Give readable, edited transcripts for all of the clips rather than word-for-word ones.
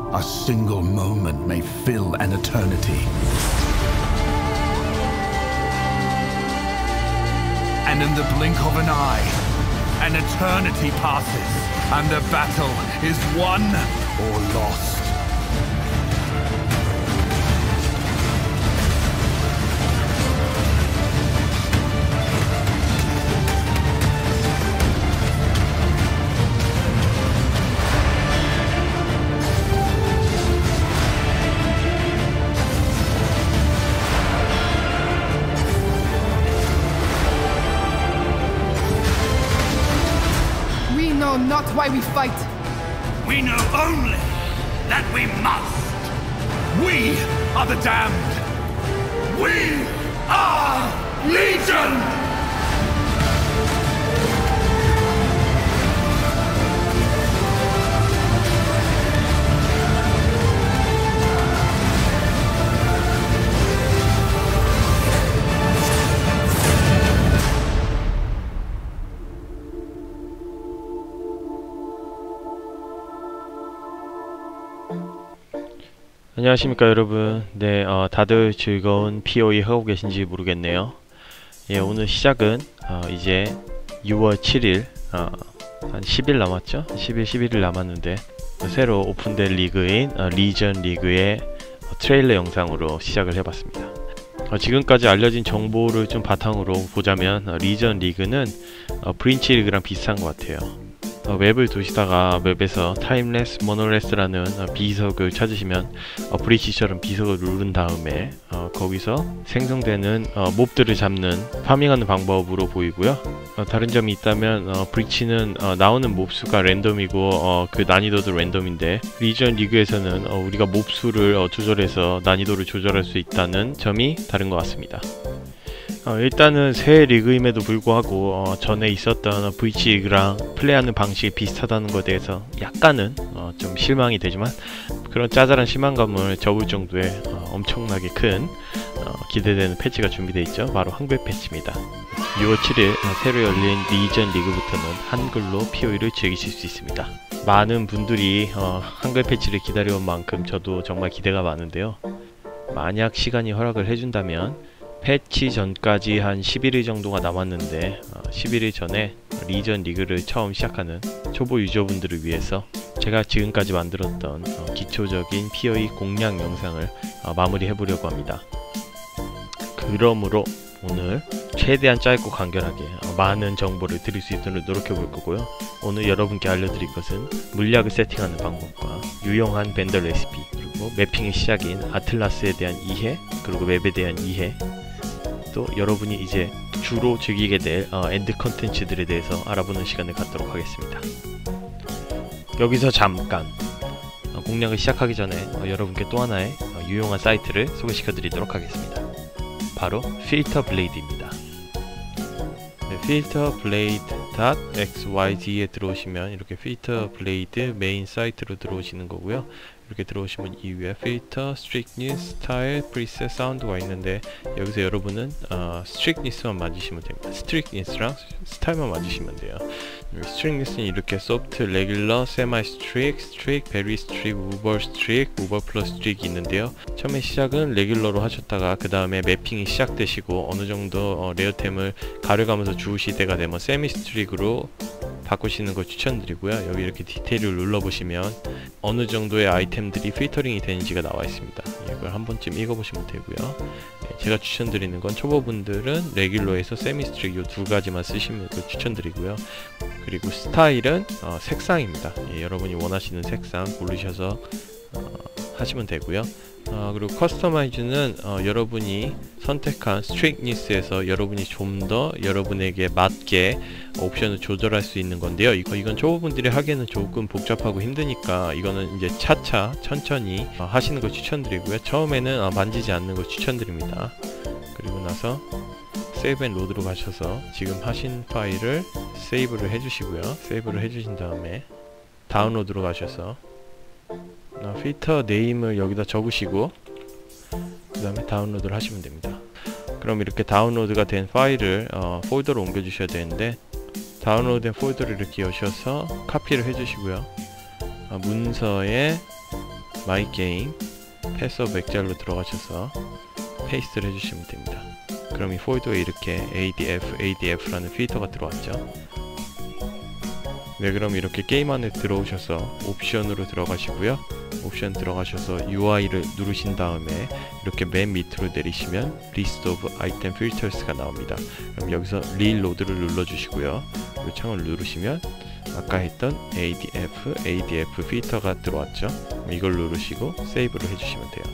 A single moment may fill an eternity. And in the blink of an eye, an eternity passes, and the battle is won or lost. We know not why we fight. We know only that we must. We are the damned. We are Legion! 안녕하십니까 여러분. 네, 다들 즐거운 POE 하고 계신지 모르겠네요. 예, 오늘 시작은 이제 6월 7일 한 10일 남았죠? 10일, 11일 남았는데 새로 오픈된 리그인 리전 리그의 트레일러 영상으로 시작을 해봤습니다. 지금까지 알려진 정보를 좀 바탕으로 보자면 리전 리그는 브린치 리그랑 비슷한 것 같아요. 맵을 도시다가 맵에서 타임레스 모노레스라는 비석을 찾으시면 브리치처럼 비석을 누른 다음에 거기서 생성되는 몹들을 잡는 파밍하는 방법으로 보이고요. 다른 점이 있다면 브리치는 나오는 몹수가 랜덤이고 그 난이도도 랜덤인데 리전 리그에서는 우리가 몹수를 조절해서 난이도를 조절할 수 있다는 점이 다른 것 같습니다. 일단은 새 리그임에도 불구하고 전에 있었던 브리치 리그랑 플레이하는 방식이 비슷하다는 것에 대해서 약간은 좀 실망이 되지만 그런 짜잘한 실망감을 접을 정도의 엄청나게 큰 기대되는 패치가 준비되어 있죠. 바로 한글 패치입니다. 6월 7일 새로 열린 리전 리그부터는 한글로 POE를 즐기실 수 있습니다. 많은 분들이 한글 패치를 기다려온 만큼 저도 정말 기대가 많은데요. 만약 시간이 허락을 해준다면 패치 전까지 한 11일 정도가 남았는데 11일 전에 리전 리그를 처음 시작하는 초보 유저분들을 위해서 제가 지금까지 만들었던 기초적인 POE 공략 영상을 마무리해 보려고 합니다. 그러므로 오늘 최대한 짧고 간결하게 많은 정보를 드릴 수 있도록 노력해 볼 거고요. 오늘 여러분께 알려드릴 것은 물약을 세팅하는 방법과 유용한 밴더 레시피, 그리고 매핑의 시작인 아틀라스에 대한 이해, 그리고 맵에 대한 이해, 또 여러분이 이제 주로 즐기게 될 엔드 컨텐츠들에 대해서 알아보는 시간을 갖도록 하겠습니다. 여기서 잠깐 공략을 시작하기 전에 여러분께 또 하나의 유용한 사이트를 소개시켜 드리도록 하겠습니다. 바로 필터블레이드입니다. 네, filterblade.xyz에 들어오시면 이렇게 필터블레이드 메인 사이트로 들어오시는 거고요. 이렇게 들어오시면 이후에 필터, 스트릭니스, 스타일, 프리셋, 사운드가 있는데 여기서 여러분은 스트릭니스만 맞으시면 됩니다. 스트릭니스랑 스타일만 맞으시면 돼요. 스트릭니스는 이렇게 소프트, 레귤러, 세마이 스트릭, 스트릭, 베리 스트릭, 우버 스트릭, 우버 플러스 스트릭이 있는데요. 처음에 시작은 레귤러로 하셨다가 그 다음에 매핑이 시작되시고 어느 정도 레어템을 가려가면서 주우실 때가 되면 세미 스트릭으로 바꾸시는 걸 추천드리고요. 여기 이렇게 디테일을 눌러보시면 어느 정도의 아이템들이 필터링이 되는지가 나와 있습니다. 이걸 한 번쯤 읽어보시면 되고요. 제가 추천드리는 건 초보분들은 레귤러에서 세미 스트릭 이 두 가지만 쓰시면 추천드리고요. 그리고 스타일은 색상입니다. 여러분이 원하시는 색상 고르셔서 하시면 되고요. 그리고 커스터마이즈는 여러분이 선택한 스트릭니스에서 여러분이 좀 더 여러분에게 맞게 옵션을 조절할 수 있는 건데요. 이건 초보분들이 하기에는 조금 복잡하고 힘드니까 이거는 이제 차차 천천히 하시는 걸 추천드리고요. 처음에는 만지지 않는 걸 추천드립니다. 그리고 나서 세이브 앤 로드로 가셔서 지금 하신 파일을 세이브를 해주시고요. 세이브를 해주신 다음에 다운로드로 가셔서 필터 네임을 여기다 적으시고 그 다음에 다운로드를 하시면 됩니다. 그럼 이렇게 다운로드가 된 파일을 폴더로 옮겨 주셔야 되는데 다운로드된 폴더를 이렇게 여셔서 카피를 해주시고요. 문서에 마이 게임 패스워드 맥잘로 들어가셔서 페이스트를 해주시면 됩니다. 그럼 이 폴더에 이렇게 ADF라는 필터가 들어왔죠. 네, 그럼 이렇게 게임 안에 들어오셔서 옵션으로 들어가시고요. 옵션 들어가셔서 UI를 누르신 다음에 이렇게 맨 밑으로 내리시면 List of Item Filters가 나옵니다. 그럼 여기서 Reload를 눌러주시고요. 이 창을 누르시면 아까 했던 ADF 필터가 들어왔죠. 이걸 누르시고 세이브를 해주시면 돼요.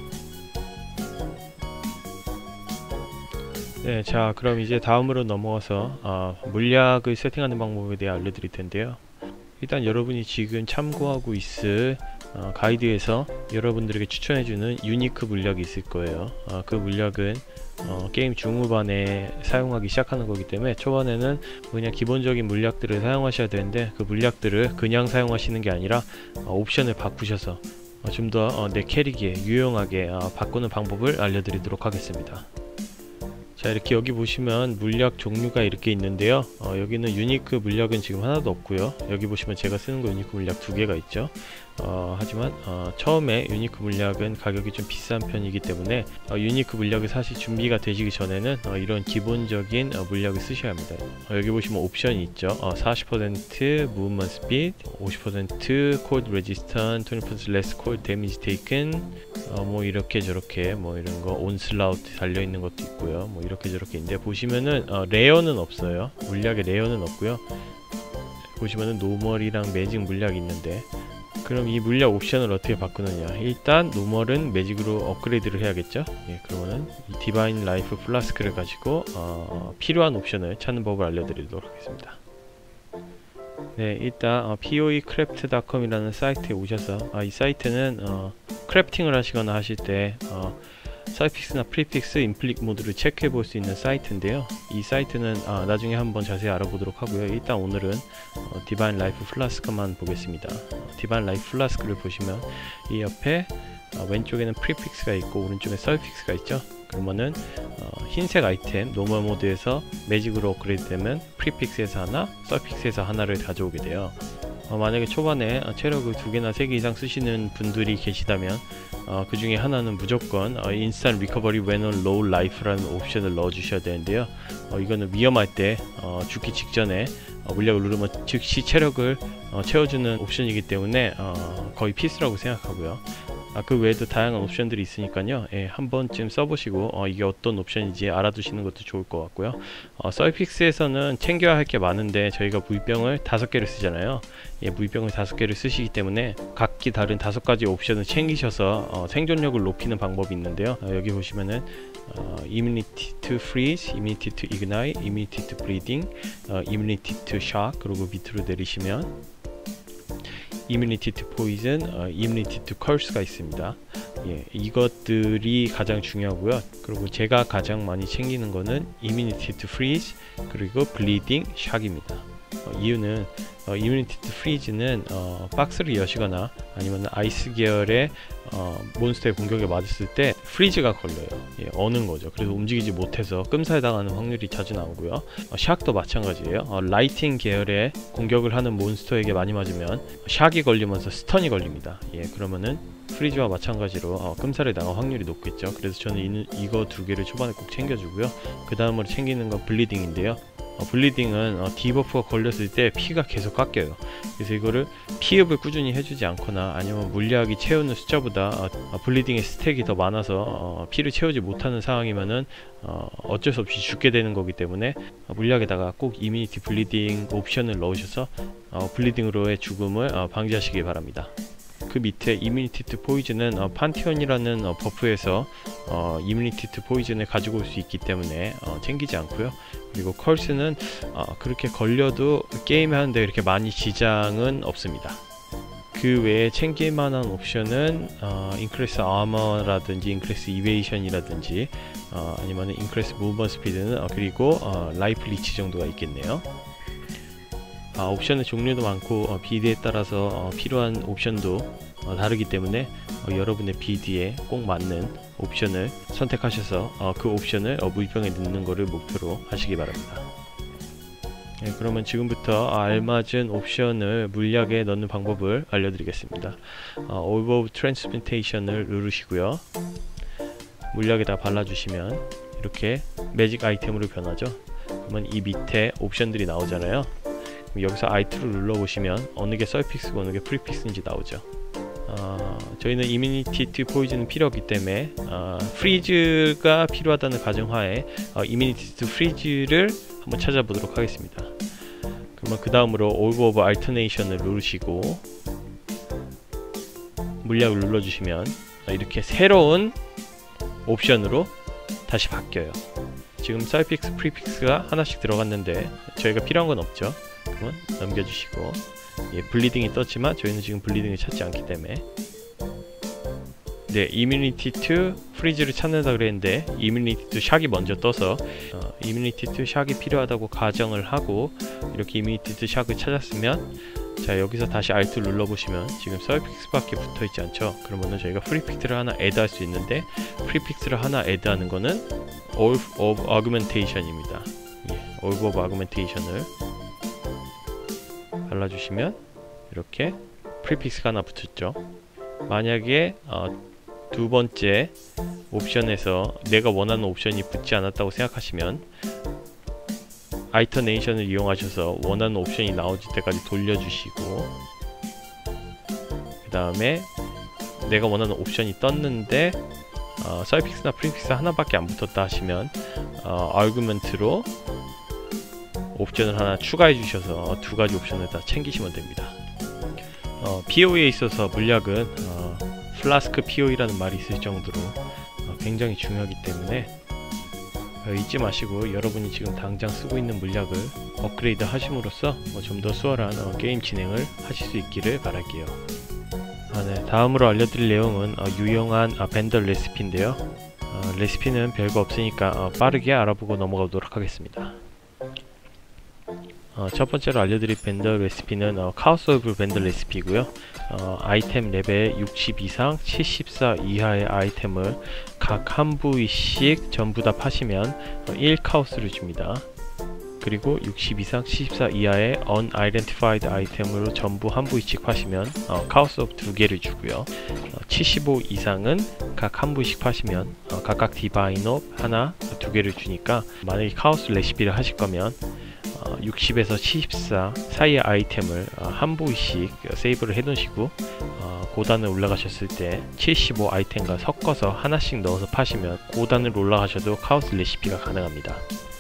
네, 자 그럼 이제 다음으로 넘어가서 물약을 세팅하는 방법에 대해 알려드릴 텐데요. 일단 여러분이 지금 참고하고 있을 가이드에서 여러분들에게 추천해주는 유니크 물약이 있을 거예요. 그 물약은 게임 중후반에 사용하기 시작하는 거기 때문에 초반에는 그냥 기본적인 물약들을 사용하셔야 되는데, 그 물약들을 그냥 사용하시는 게 아니라 옵션을 바꾸셔서 좀 더 내 캐릭에 유용하게 바꾸는 방법을 알려드리도록 하겠습니다. 자, 이렇게 여기 보시면 물약 종류가 이렇게 있는데요. 여기는 유니크 물약은 지금 하나도 없고요. 여기 보시면 제가 쓰는 거 유니크 물약 2개가 있죠. 하지만 처음에 유니크 물약은 가격이 좀 비싼 편이기 때문에 유니크 물약이 사실 준비가 되시기 전에는 이런 기본적인 물약을 쓰셔야 합니다. 여기 보시면 옵션이 있죠. 40% movement speed, 50% cold resistant, 20% less cold damage taken, 뭐 이렇게 저렇게 뭐 이런 거 온슬라우트 달려 있는 것도 있고요. 뭐 이렇게 저렇게 있는데, 보시면은 레어는 없어요. 물약에 레어는 없고요. 보시면은 노멀이랑 매직 물약이 있는데, 그럼 이 물약 옵션을 어떻게 바꾸느냐. 일단 노멀은 매직으로 업그레이드를 해야겠죠. 예, 그러면은 이 디바인 라이프 플라스크를 가지고 필요한 옵션을 찾는 법을 알려드리도록 하겠습니다. 네, 일단 poecraft.com 이라는 사이트에 오셔서 이 사이트는 크래프팅을 하시거나 하실 때 서픽스나 프리픽스, 인플릭 모드를 체크해 볼 수 있는 사이트인데요. 이 사이트는 나중에 한번 자세히 알아보도록 하고요. 일단 오늘은 디바인 라이프 플라스크만 보겠습니다. 디바인 라이프 플라스크를 보시면 이 옆에 왼쪽에는 프리픽스가 있고 오른쪽에 서픽스가 있죠. 그러면은 흰색 아이템 노멀 모드에서 매직으로 업그레이드 되면 프리픽스에서 하나, 서픽스에서 하나를 가져오게 돼요. 만약에 초반에 체력을 2개나 3개 이상 쓰시는 분들이 계시다면 그 중에 하나는 무조건 인스턴트 리커버리 when on low life라는 옵션을 넣어 주셔야 되는데요. 이거는 위험할 때 죽기 직전에 물약을 누르면 즉시 체력을 채워주는 옵션이기 때문에 거의 필수라고 생각하고요. 그 외에도 다양한 옵션들이 있으니까요. 예, 한 번쯤 써보시고 이게 어떤 옵션인지 알아두시는 것도 좋을 것 같고요. 서픽스에서는 챙겨야 할 게 많은데 저희가 물병을 5개를 쓰잖아요. 예, 물병을 5개를 쓰시기 때문에 각기 다른 5가지 옵션을 챙기셔서 생존력을 높이는 방법이 있는데요. 여기 보시면은 immunity to freeze, immunity to ignite, immunity to bleeding, immunity to shock, 그리고 밑으로 내리시면 immunity to poison, immunity to curse가 있습니다. 예, 이것들이 가장 중요하고요. 그리고 제가 가장 많이 챙기는 거는 immunity to freeze 그리고 bleeding, shock입니다. 이유는 immunity to freeze는 박스를 여시거나 아니면 아이스 계열의 몬스터의 공격에 맞았을 때 프리즈가 걸려요. 예, 어는 거죠. 그래서 움직이지 못해서 끔살당하는 확률이 자주 나오고요. 샥도 마찬가지예요. 라이팅 계열의 공격을 하는 몬스터에게 많이 맞으면 샥이 걸리면서 스턴이 걸립니다. 예, 그러면은 프리즈와 마찬가지로 끔살에 당할 확률이 높겠죠. 그래서 저는 이거 2개를 초반에 꼭 챙겨주고요. 그 다음으로 챙기는 건 블리딩인데요. 블리딩은 디버프가 걸렸을 때 피가 계속 깎여요. 그래서 이거를 피흡을 꾸준히 해주지 않거나 아니면 물약이 채우는 숫자보다 블리딩의 스택이 더 많아서 피를 채우지 못하는 상황이면은 어쩔 수 없이 죽게 되는 거기 때문에 물약에다가 꼭 이미니티 블리딩 옵션을 넣으셔서 블리딩으로의 죽음을 방지하시기 바랍니다. 그 밑에 이뮤니티 투 포이즌은 판티온이라는 버프에서 이뮤니티 투 포이즌을 가지고 올 수 있기 때문에 챙기지 않고요. 그리고 컬스는 그렇게 걸려도 게임 하는데 그렇게 많이 지장은 없습니다. 그 외에 챙길 만한 옵션은 인크레스 아머라든지 인크레스 이베이션이라든지 아니면 인크레스 무브먼트 스피드는 그리고 라이프 리치 정도가 있겠네요. 옵션의 종류도 많고 비드에 따라서 필요한 옵션도 다르기 때문에 여러분의 비드에 꼭 맞는 옵션을 선택하셔서 그 옵션을 물병에 넣는 것을 목표로 하시기 바랍니다. 그러면 지금부터 알맞은 옵션을 물약에 넣는 방법을 알려드리겠습니다. Orb of Transmutation을 누르시고요. 물약에다 발라주시면 이렇게 매직 아이템으로 변하죠. 그러면 이 밑에 옵션들이 나오잖아요. 그럼 여기서 I2를 눌러보시면 어느 게 서픽스고 어느 게 프리픽스인지 나오죠. 저희는 Immunity to Poison은 필요 없기 때문에 프리즈가 필요하다는 가정하에 Immunity to Freeze를 한번 찾아보도록 하겠습니다. 그러면 그 다음으로 Orb of Alternation을 누르시고 물약을 눌러주시면 이렇게 새로운 옵션으로 다시 바뀌어요. 지금 서픽스, 프리픽스가 하나씩 들어갔는데 저희가 필요한 건 없죠. 그러면 넘겨주시고 블리딩이 떴지만 저희는 지금 블리딩을 찾지 않기 때문에 Immunity to Freeze를 찾는다 그랬는데 Immunity to Shock이 먼저 떠서 Immunity to Shock이 필요하다고 가정을 하고 이렇게 Immunity to Shock을 찾았으면 자 여기서 다시 Alt 눌러보시면 지금 서픽스밖에 붙어있지 않죠. 그러면은 저희가 프리픽스를 하나 add 할 수 있는데 프리픽스를 하나 add 하는 거는 Orb of Augmentation입니다. Orb of Augmentation을 발라주시면 이렇게 프리픽스가 하나 붙었죠. 만약에 두 번째 옵션에서 내가 원하는 옵션이 붙지 않았다고 생각하시면 아이터네이션을 이용하셔서 원하는 옵션이 나올 때까지 돌려주시고 그 다음에 내가 원하는 옵션이 떴는데 서픽스나 프리픽스 하나밖에 안 붙었다 하시면 아규먼트로 옵션을 하나 추가해 주셔서 두 가지 옵션을 다 챙기시면 됩니다. POE에 있어서 물약은 플라스크 POE라는 말이 있을 정도로 굉장히 중요하기 때문에 잊지 마시고 여러분이 지금 당장 쓰고 있는 물약을 업그레이드 하심으로써 좀 더 수월한 게임 진행을 하실 수 있기를 바랄게요. 다음으로 알려드릴 내용은 유용한 벤더 레시피인데요. 레시피는 별거 없으니까 빠르게 알아보고 넘어가도록 하겠습니다. 첫 번째로 알려드릴 벤더 레시피는 카오스 오브 벤더 레시피고요. 아이템 레벨 60 이상 74 이하의 아이템을 각 한 부위씩 전부 다 파시면 1 카오스를 줍니다. 그리고 60 이상 74 이하의 unidentified 아이템으로 전부 한 부위씩 파시면 카오스 오브 2개를 주고요. 75 이상은 각 한 부위씩 파시면 각각 디바인 오브 하나, 2개를 주니까 만약에 카오스 레시피를 하실 거면 60에서 74 사이의 아이템을 한 부위씩 세이브를 해놓으시고 고단을 올라가셨을 때 75 아이템과 섞어서 하나씩 넣어서 파시면 고단을 올라가셔도 카오스 레시피가 가능합니다.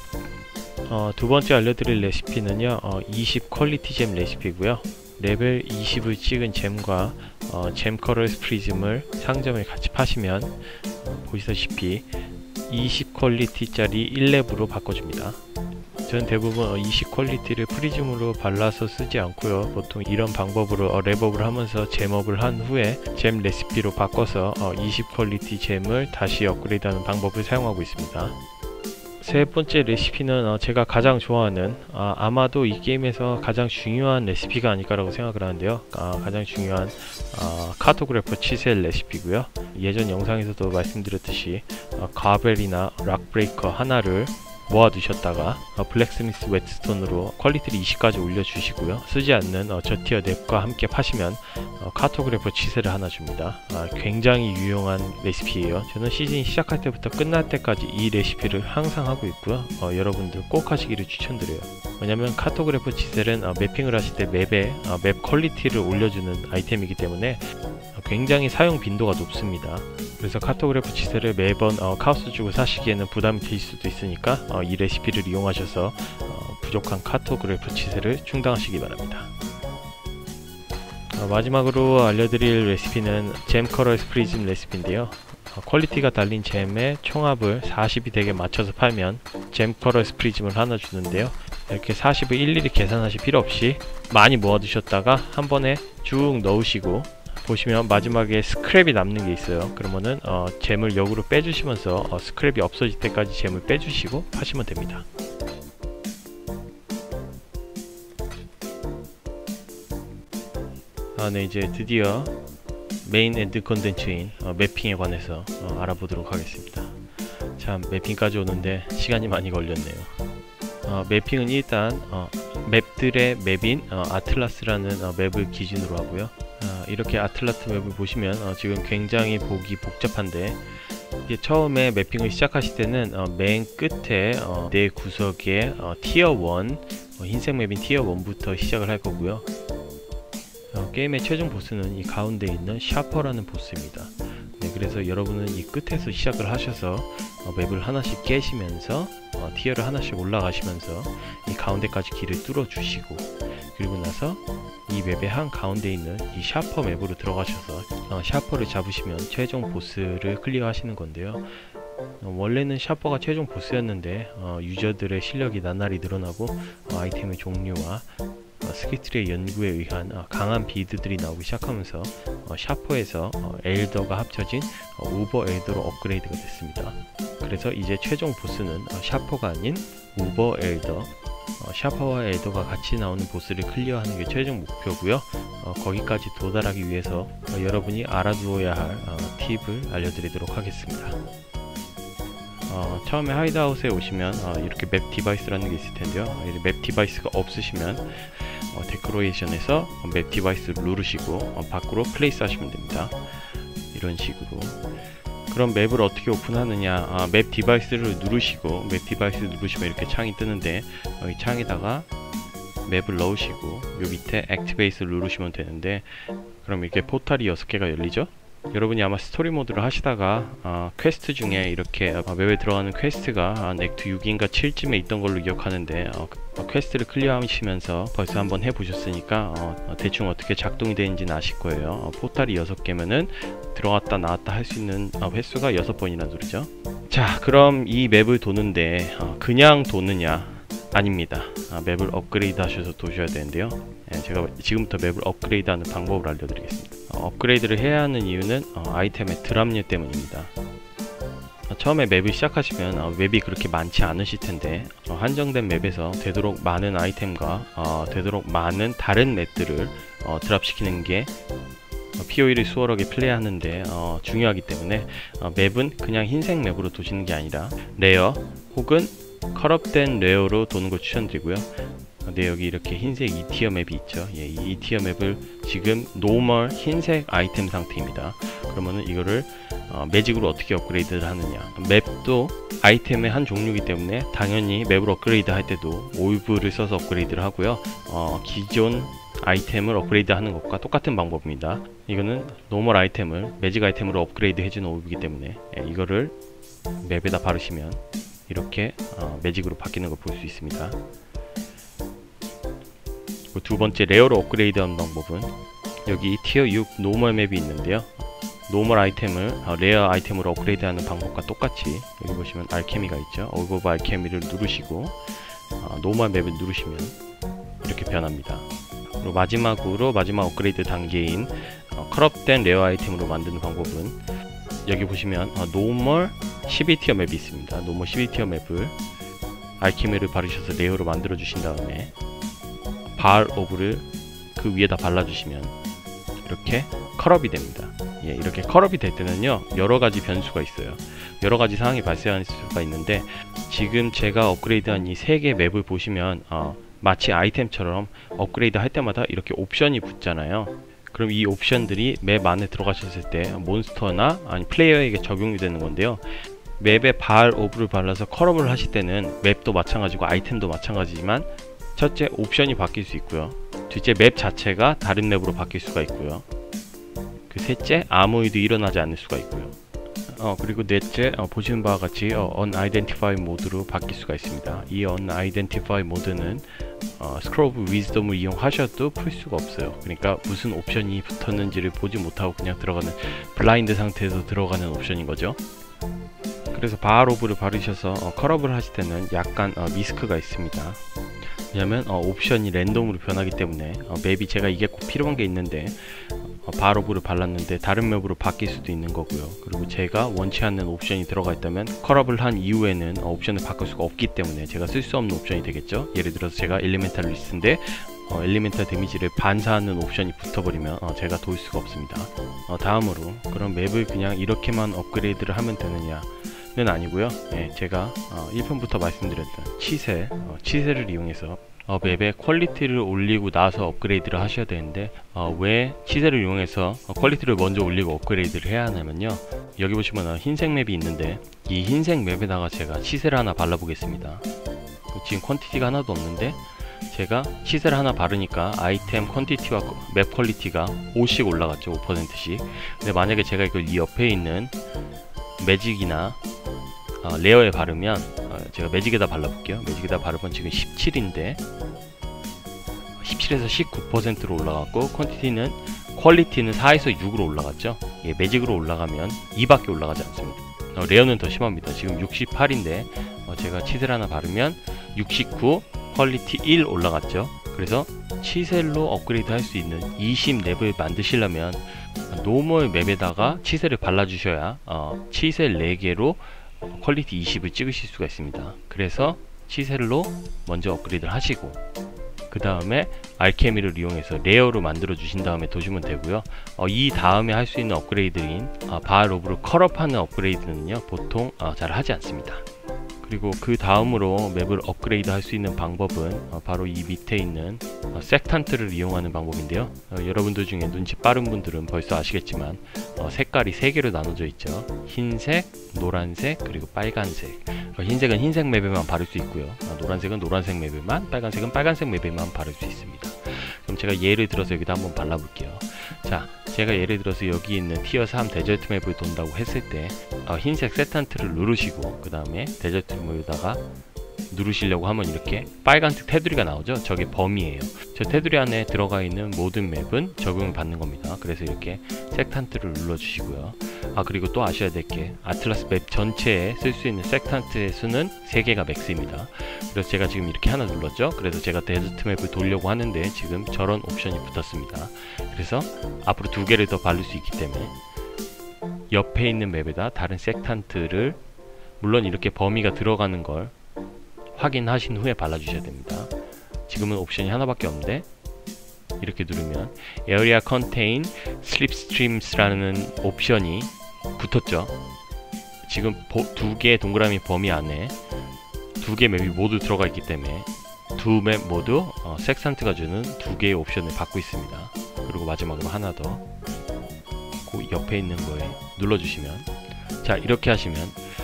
두 번째 알려드릴 레시피는요 20 퀄리티 잼 레시피고요. 레벨 20을 찍은 잼과 잼 컬러스 프리즘을 상점에 같이 파시면 보시다시피 20 퀄리티짜리 1렙으로 바꿔줍니다. 저는 대부분 20 퀄리티를 프리즘으로 발라서 쓰지 않고요. 보통 이런 방법으로 랩업을 하면서 잼업을 한 후에 잼 레시피로 바꿔서 20 퀄리티 잼을 다시 업그레이드하는 방법을 사용하고 있습니다. 세 번째 레시피는 제가 가장 좋아하는 아마도 이 게임에서 가장 중요한 레시피가 아닐까라고 생각을 하는데요. 가장 중요한 카토그래퍼 치셀 레시피고요. 예전 영상에서도 말씀드렸듯이 가벨이나 락브레이커 하나를 모아두셨다가 블랙스미스 웨트스톤으로 퀄리티를 20까지 올려주시고요. 쓰지 않는 저티어 넵과 함께 파시면 카토그래퍼 치세를 하나 줍니다. 굉장히 유용한 레시피예요. 저는 시즌이 시작할 때부터 끝날 때까지 이 레시피를 항상 하고 있고요. 여러분들 꼭 하시기를 추천드려요. 왜냐면 카토그래퍼 치셀은 매핑을 하실 때 맵에 맵 퀄리티를 올려주는 아이템이기 때문에 굉장히 사용 빈도가 높습니다. 그래서 카토그래퍼 치셀을 매번 카오스 주고 사시기에는 부담이 될 수도 있으니까 이 레시피를 이용하셔서 부족한 카토그래퍼 치셀을 충당하시기 바랍니다. 마지막으로 알려드릴 레시피는 잼 컬러스 프리즘 레시피인데요. 퀄리티가 달린 잼의 총합을 40이 되게 맞춰서 팔면 잼 컬러스 프리즘을 하나 주는데요. 이렇게 40을 일일이 계산하실 필요 없이 많이 모아두셨다가 한 번에 쭉 넣으시고 보시면 마지막에 스크랩이 남는 게 있어요. 그러면은 잼을 역으로 빼주시면서 스크랩이 없어질 때까지 잼을 빼주시고 하시면 됩니다. 네, 이제 드디어 메인 엔드 컨텐츠인 매핑에 관해서 알아보도록 하겠습니다. 참 매핑까지 오는데 시간이 많이 걸렸네요. 매핑은 일단 맵들의 맵인 아틀라스라는 맵을 기준으로 하고요. 이렇게 아틀라스 맵을 보시면 지금 굉장히 보기 복잡한데, 이게 처음에 매핑을 시작하실 때는 맨 끝에 네 구석에 티어 1 흰색 맵인 티어 1부터 시작을 할 거고요. 게임의 최종 보스는 이 가운데 있는 샤퍼라는 보스입니다. 네, 그래서 여러분은 이 끝에서 시작을 하셔서 맵을 하나씩 깨시면서 티어를 하나씩 올라가시면서 이 가운데까지 길을 뚫어 주시고, 그리고 나서 이 맵의 한 가운데 있는 이 샤퍼 맵으로 들어가셔서 샤퍼를 잡으시면 최종 보스를 클리어 하시는 건데요. 원래는 샤퍼가 최종 보스였는데 유저들의 실력이 나날이 늘어나고 아이템의 종류와 스킬트리의 연구에 의한 강한 빌드들이 나오기 시작하면서 샤퍼에서 엘더가 합쳐진 우버 엘더로 업그레이드가 됐습니다. 그래서 이제 최종 보스는 샤퍼가 아닌 우버 엘더, 샤퍼와 엘더가 같이 나오는 보스를 클리어하는 게 최종 목표고요. 거기까지 도달하기 위해서 여러분이 알아두어야 할 팁을 알려드리도록 하겠습니다. 처음에 하이드아웃에 오시면 이렇게 맵 디바이스라는 게 있을 텐데요. 맵 디바이스가 없으시면 데코레이션에서 맵 디바이스를 누르시고 밖으로 플레이스 하시면 됩니다. 이런 식으로. 그럼 맵을 어떻게 오픈하느냐, 맵 디바이스를 누르시고, 맵 디바이스를 누르시면 이렇게 창이 뜨는데 이 창에다가 맵을 넣으시고 요 밑에 액티베이스를 누르시면 되는데, 그럼 이렇게 포탈이 6개가 열리죠. 여러분이 아마 스토리 모드를 하시다가 퀘스트 중에 이렇게 맵에 들어가는 퀘스트가 한 액트 6인가 7쯤에 있던 걸로 기억하는데, 퀘스트를 클리어하시면서 벌써 한번 해보셨으니까 대충 어떻게 작동이 되는지는 아실 거예요. 포탈이 6개면은 들어갔다 나왔다 할 수 있는 횟수가 6번이라는 소리죠. 자, 그럼 이 맵을 도는데 그냥 도느냐? 아닙니다. 맵을 업그레이드 하셔서 도셔야 되는데요. 제가 지금부터 맵을 업그레이드 하는 방법을 알려드리겠습니다. 업그레이드를 해야 하는 이유는 아이템의 드랍률 때문입니다. 처음에 맵을 시작하시면 맵이 그렇게 많지 않으실 텐데, 한정된 맵에서 되도록 많은 아이템과 되도록 많은 다른 맵들을 드랍시키는 게 POE를 수월하게 플레이하는데 중요하기 때문에 맵은 그냥 흰색 맵으로 도시는 게 아니라 레어 혹은 컬업된 레어로 도는 걸 추천드리고요. 네, 여기 이렇게 흰색 2티어 맵이 있죠. 예, 이 2티어 맵을 지금 노멀 흰색 아이템 상태입니다. 그러면은 이거를 매직으로 어떻게 업그레이드를 하느냐. 맵도 아이템의 한 종류이기 때문에 당연히 맵을 업그레이드 할 때도 오이브를 써서 업그레이드를 하고요. 기존 아이템을 업그레이드 하는 것과 똑같은 방법입니다. 이거는 노멀 아이템을 매직 아이템으로 업그레이드 해주는 오이브이기 때문에 이거를 맵에다 바르시면 이렇게 매직으로 바뀌는 걸 볼 수 있습니다. 두 번째, 레어로 업그레이드 하는 방법은 여기 티어 6 노멀 맵이 있는데요. 노멀 아이템을 레어 아이템으로 업그레이드 하는 방법과 똑같이 여기 보시면 알케미가 있죠. 얼브 오브 알케미를 누르시고 노멀 맵을 누르시면 이렇게 변합니다. 그리고 마지막으로 마지막 업그레이드 단계인 컬업된 레어 아이템으로 만드는 방법은 여기 보시면 노멀 12티어 맵이 있습니다. 노멀 12티어 맵을 알케미를 바르셔서 레어로 만들어 주신 다음에 발 오브를 그 위에다 발라주시면 이렇게 컬업이 됩니다. 예, 이렇게 컬업이 될 때는요, 여러가지 변수가 있어요. 여러가지 상황이 발생할 수가 있는데, 지금 제가 업그레이드한 이 3개 맵을 보시면 마치 아이템처럼 업그레이드 할 때마다 이렇게 옵션이 붙잖아요. 그럼 이 옵션들이 맵 안에 들어가셨을 때 몬스터나 아니 플레이어에게 적용이 되는 건데요. 맵에 발 오브를 발라서 컬업을 하실 때는 맵도 마찬가지고 아이템도 마찬가지지만, 첫째, 옵션이 바뀔 수 있고요. 둘째, 맵 자체가 다른 맵으로 바뀔 수가 있고요. 그 셋째, 아무 일도 일어나지 않을 수가 있고요. 그리고 넷째, 보시는 바와 같이 Unidentify 모드로 바뀔 수가 있습니다. 이 Unidentify 모드는 스크롤 오브 위즈덤을 이용하셔도 풀 수가 없어요. 그러니까 무슨 옵션이 붙었는지를 보지 못하고 그냥 들어가는 블라인드 상태에서 들어가는 옵션인 거죠. 그래서 바알 오브를 바르셔서 컬업을 하실 때는 약간 리스크가 있습니다. 왜냐면 옵션이 랜덤으로 변하기 때문에 맵이 제가 이게 꼭 필요한 게 있는데 바알 오브를 발랐는데 다른 맵으로 바뀔 수도 있는 거고요. 그리고 제가 원치 않는 옵션이 들어가 있다면 컬업을 한 이후에는 옵션을 바꿀 수가 없기 때문에 제가 쓸 수 없는 옵션이 되겠죠. 예를 들어서 제가 엘리멘탈 리스트인데 엘리멘탈 데미지를 반사하는 옵션이 붙어버리면 제가 도울 수가 없습니다. 다음으로, 그럼 맵을 그냥 이렇게만 업그레이드를 하면 되느냐는 아니고요. 제가 1편부터 말씀드렸던 치세를 이용해서 맵의 퀄리티를 올리고 나서 업그레이드를 하셔야 되는데 왜 치세를 이용해서 퀄리티를 먼저 올리고 업그레이드를 해야 하냐면요, 여기 보시면 흰색 맵이 있는데 이 흰색 맵에다가 제가 치세를 하나 발라보겠습니다. 지금 퀀티티가 하나도 없는데 제가 치세를 하나 바르니까 아이템 퀀티티와 맵 퀄리티가 5씩 올라갔죠. 5%씩. 근데 만약에 제가 이걸 이 옆에 있는 매직이나 레어에 바르면, 제가 매직에다 발라볼게요. 매직에다 바르면 지금 17인데 17에서 19%로 올라갔고, 퀄리티는 4에서 6으로 올라갔죠. 예, 매직으로 올라가면 2밖에 올라가지 않습니다. 레어는 더 심합니다. 지금 68인데 제가 치셀 하나 바르면 69, 퀄리티 1 올라갔죠. 그래서 치셀로 업그레이드 할 수 있는 20 맵을 만드시려면 노멀 맵에다가 치셀을 발라주셔야 치셀 4개로 퀄리티 20을 찍으실 수가 있습니다. 그래서 치셀로 먼저 업그레이드를 하시고, 그 다음에 알케미를 이용해서 레어로 만들어 주신 다음에 도시면 되고요. 이 다음에 할 수 있는 업그레이드인 바알 오브를 컬업하는 업그레이드는요, 보통 잘 하지 않습니다. 그리고 그 다음으로 맵을 업그레이드 할 수 있는 방법은 바로 이 밑에 있는 섹탄트를 이용하는 방법인데요. 여러분들 중에 눈치 빠른 분들은 벌써 아시겠지만 색깔이 3개로 나눠져 있죠. 흰색, 노란색, 그리고 빨간색. 흰색은 흰색 맵에만 바를 수 있고요. 노란색은 노란색 맵에만, 빨간색은 빨간색 맵에만 바를 수 있습니다. 그럼 제가 예를 들어서 여기다 한번 발라볼게요. 자, 제가 예를 들어서 여기 있는 티어 3 데저트 맵을 돈다고 했을 때 흰색 세탄트를 누르시고 그 다음에 데저트 맵에다가 누르시려고 하면 이렇게 빨간색 테두리가 나오죠. 저게 범위예요. 저 테두리 안에 들어가 있는 모든 맵은 적용을 받는 겁니다. 그래서 이렇게 섹탄트를 눌러주시고요. 그리고 또 아셔야 될 게, 아틀라스 맵 전체에 쓸 수 있는 섹탄트의 수는 3개가 맥스입니다. 그래서 제가 지금 이렇게 하나 눌렀죠. 그래서 제가 데저트 맵을 돌려고 하는데 지금 저런 옵션이 붙었습니다. 그래서 앞으로 2개를 더 바를 수 있기 때문에 옆에 있는 맵에다 다른 섹탄트를, 물론 이렇게 범위가 들어가는 걸 확인하신 후에 발라주셔야 됩니다. 지금은 옵션이 하나밖에 없는데 이렇게 누르면 Area Contain Slipstreams라는 옵션이 붙었죠. 지금 2개의 동그라미 범위 안에 2개 맵이 모두 들어가 있기 때문에 2맵 모두 섹탄트가 주는 2개의 옵션을 받고 있습니다. 그리고 마지막으로 하나 더, 그 옆에 있는 거에 눌러주시면, 자, 이렇게 하시면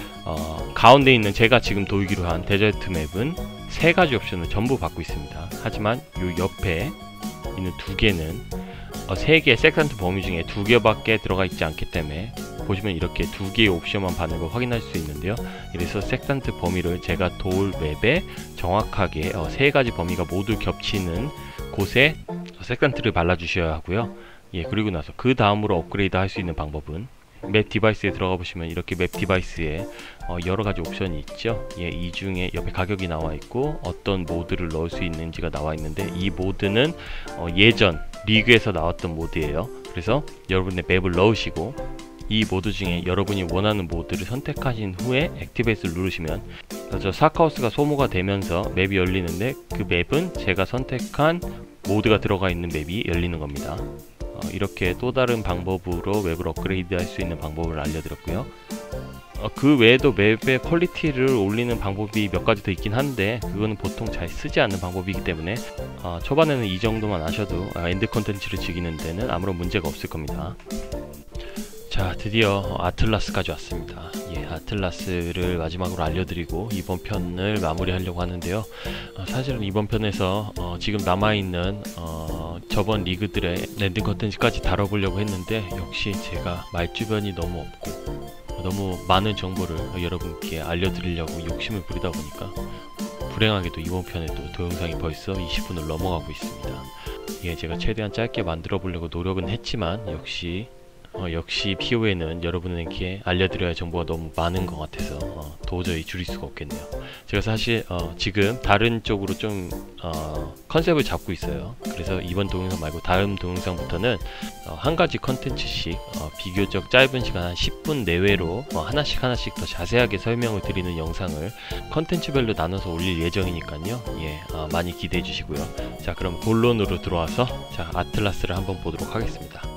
가운데 있는 제가 지금 도입기로 한 데저트 맵은 3가지 옵션을 전부 받고 있습니다. 하지만 요 옆에 있는 2개는 3개의 섹탄트 범위 중에 2개밖에 들어가 있지 않기 때문에 보시면 이렇게 2개의 옵션만 받는 걸 확인할 수 있는데요. 이래서 섹탄트 범위를 제가 도울 맵에 정확하게 3가지 범위가 모두 겹치는 곳에 섹탄트를 발라주셔야 하고요. 예, 그리고 나서 그 다음으로 업그레이드 할 수 있는 방법은 맵 디바이스에 들어가 보시면 이렇게 맵 디바이스에 여러가지 옵션이 있죠. 예, 이 중에 옆에 가격이 나와 있고 어떤 모드를 넣을 수 있는지가 나와 있는데, 이 모드는 예전 리그에서 나왔던 모드예요. 그래서 여러분의 맵을 넣으시고 이 모드 중에 여러분이 원하는 모드를 선택하신 후에 액티베이트를 누르시면 저 사카우스가 소모가 되면서 맵이 열리는데, 그 맵은 제가 선택한 모드가 들어가 있는 맵이 열리는 겁니다. 이렇게 또 다른 방법으로 맵을 업그레이드 할 수 있는 방법을 알려드렸고요. 그 외에도 맵의 퀄리티를 올리는 방법이 몇 가지 더 있긴 한데 그거는 보통 잘 쓰지 않는 방법이기 때문에 초반에는 이 정도만 아셔도 엔드 컨텐츠를 즐기는 데는 아무런 문제가 없을 겁니다. 자, 드디어 아틀라스까지 왔습니다. 예, 아틀라스를 마지막으로 알려드리고 이번 편을 마무리하려고 하는데요. 사실은 이번 편에서 지금 남아있는 저번 리그들의 엔딩 컨텐츠까지 다뤄보려고 했는데 역시 제가 말주변이 너무 없고 너무 많은 정보를 여러분께 알려드리려고 욕심을 부리다 보니까 불행하게도 이번 편에도 동영상이 벌써 20분을 넘어가고 있습니다. 예, 제가 최대한 짧게 만들어 보려고 노력은 했지만 역시 PO에는 여러분에게 알려드려야 할 정보가 너무 많은 것 같아서 도저히 줄일 수가 없겠네요. 제가 사실 지금 다른 쪽으로 좀 컨셉을 잡고 있어요. 그래서 이번 동영상 말고 다음 동영상부터는 한 가지 컨텐츠씩 비교적 짧은 시간 한 10분 내외로 하나씩 더 자세하게 설명을 드리는 영상을 컨텐츠별로 나눠서 올릴 예정이니까요. 예, 많이 기대해 주시고요. 자, 그럼 본론으로 들어와서 아틀라스를 한번 보도록 하겠습니다.